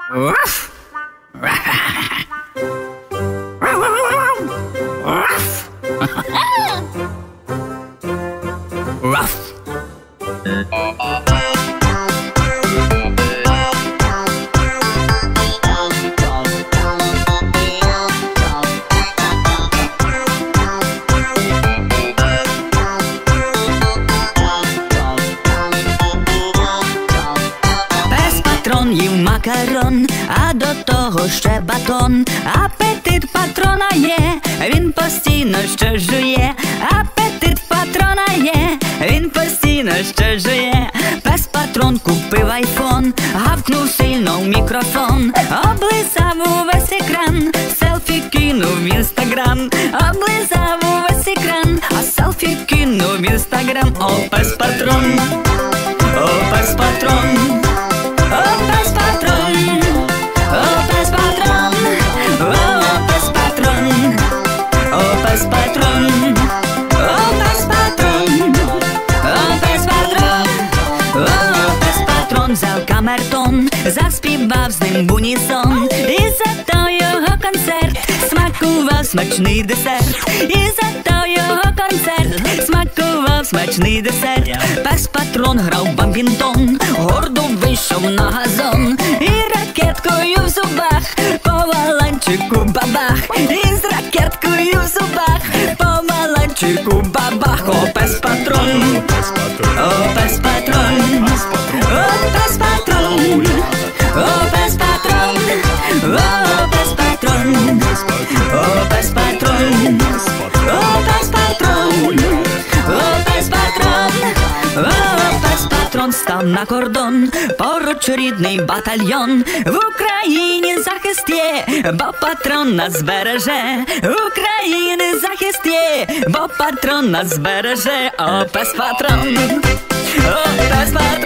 Їв макарон, а до того ще батон. Апетит патрона є, він постійно що жує. Апетит патрона є, він постійно що жує. Пес Патрон купив айфон, гавкнув сильно в мікрофон. Облизав увесь екран, селфі кинув в інстаграм. Облизав увесь екран, а селфі кинув в інстаграм. О, Пес Патрон, о, Пес Патрон, о, Пес Патрон, о, Пес Патрон, о, Пес Патрон, о, Пес Патрон, о, Пес Патрон, о, Пес Патрон, о, Пес Патрон. Взяв камертон, заспівав з ним в унісон. І за то його концерт смакував смачний десерт. І за то його концерт смакував смачний десерт. Пес Патрон грав бамбінтон, гордо вийшов на газон. І ракеткою в зубах по маланчику бабах. І з ракеткою в зубах по маланчику бабах. О, Пес Патрон, о, Пес Патрон, о, Пес Патрон, о, Пес Патрон, о, Пес Патрон, о, Пес Патрон, о, Пес Патрон, о, Пес Патрон, о, Пес Патрон. Став на кордон, поруч рідний батальйон. В Україні захист є, бо патрон нас збереже. В Україні захист є, бо патрон нас збереже. О, Пес Патрон, о, Пес Патрон.